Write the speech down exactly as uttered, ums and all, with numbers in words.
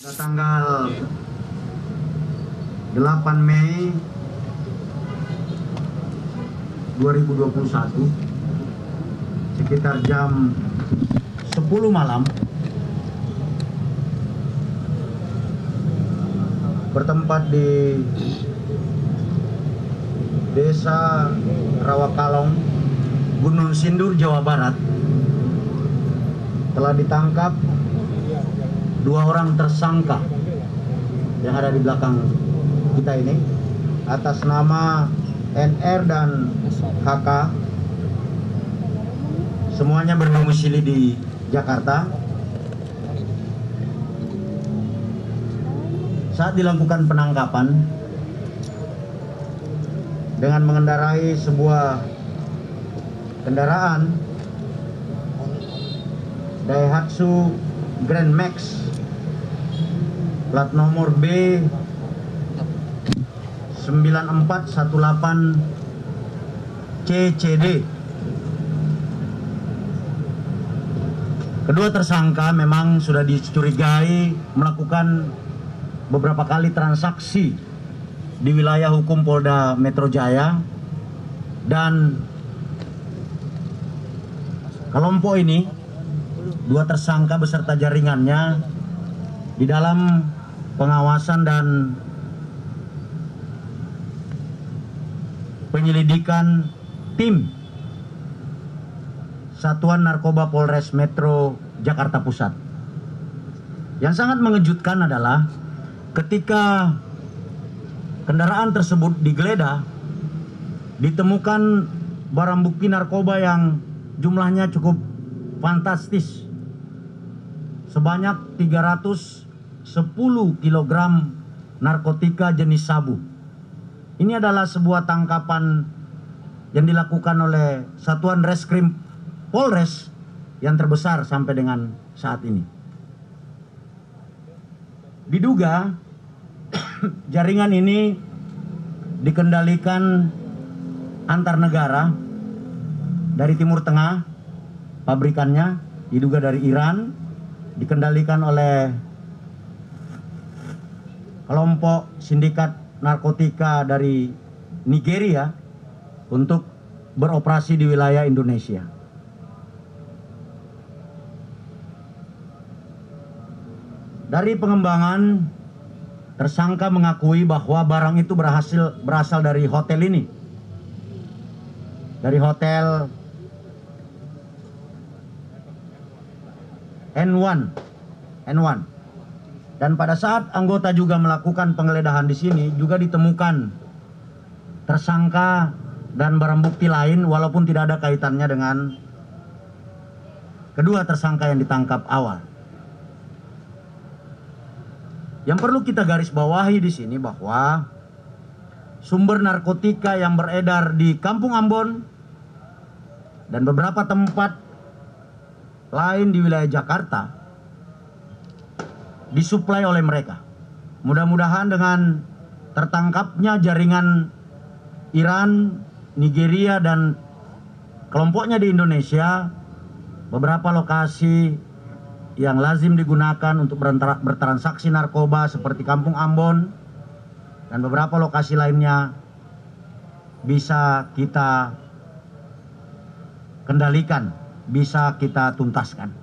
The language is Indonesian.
Tanggal delapan Mei dua ribu dua puluh satu sekitar jam sepuluh malam bertempat di Desa Rawakalong, Gunung Sindur, Jawa Barat, telah ditangkap dua orang tersangka yang ada di belakang kita ini atas nama N R dan H K, semuanya berdomisili di Jakarta. Saat dilakukan penangkapan dengan mengendarai sebuah kendaraan Daihatsu Grand Max plat nomor B sembilan empat satu delapan C C D. Kedua tersangka memang sudah dicurigai melakukan beberapa kali transaksi di wilayah hukum Polda Metro Jaya, dan kelompok ini, dua tersangka beserta jaringannya, di dalam pengawasan dan penyelidikan tim Satuan Narkoba Polres Metro Jakarta Pusat. Yang sangat mengejutkan adalah ketika kendaraan tersebut digeledah, ditemukan barang bukti narkoba yang jumlahnya cukup fantastis, sebanyak tiga ratus sepuluh kilogram narkotika jenis sabu. Ini adalah sebuah tangkapan yang dilakukan oleh Satuan Reskrim Polres yang terbesar sampai dengan saat ini. Diduga jaringan ini dikendalikan antar negara dari Timur Tengah, pabrikannya diduga dari Iran, dikendalikan oleh kelompok sindikat narkotika dari Nigeria untuk beroperasi di wilayah Indonesia. Dari pengembangan, tersangka mengakui bahwa barang itu berhasil berasal dari hotel ini, dari hotel N satu. Dan pada saat anggota juga melakukan penggeledahan di sini, juga ditemukan tersangka dan barang bukti lain, walaupun tidak ada kaitannya dengan kedua tersangka yang ditangkap awal. Yang perlu kita garis bawahi di sini bahwa sumber narkotika yang beredar di Kampung Ambon dan beberapa tempat lain di wilayah Jakarta disuplai oleh mereka. Mudah-mudahan dengan tertangkapnya jaringan Iran, Nigeria, dan kelompoknya di Indonesia, beberapa lokasi yang lazim digunakan untuk bertransaksi narkoba seperti Kampung Ambon dan beberapa lokasi lainnya bisa kita kendalikan, bisa kita tuntaskan.